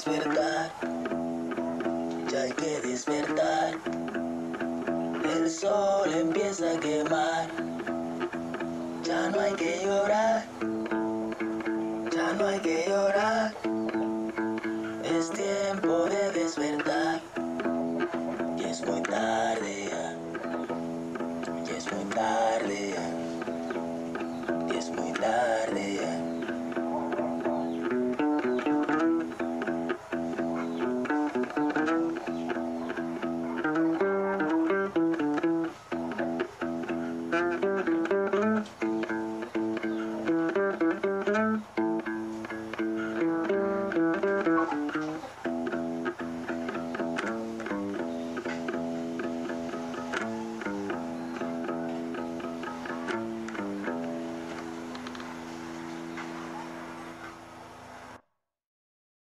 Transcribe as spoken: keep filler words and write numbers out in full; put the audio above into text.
despertar, ya hay que despertar. El sol empieza a quemar, ya no hay que llorar, ya no hay que llorar. Es tiempo de despertar, y es muy tarde ya, y es muy tarde ya, y es muy tarde ya.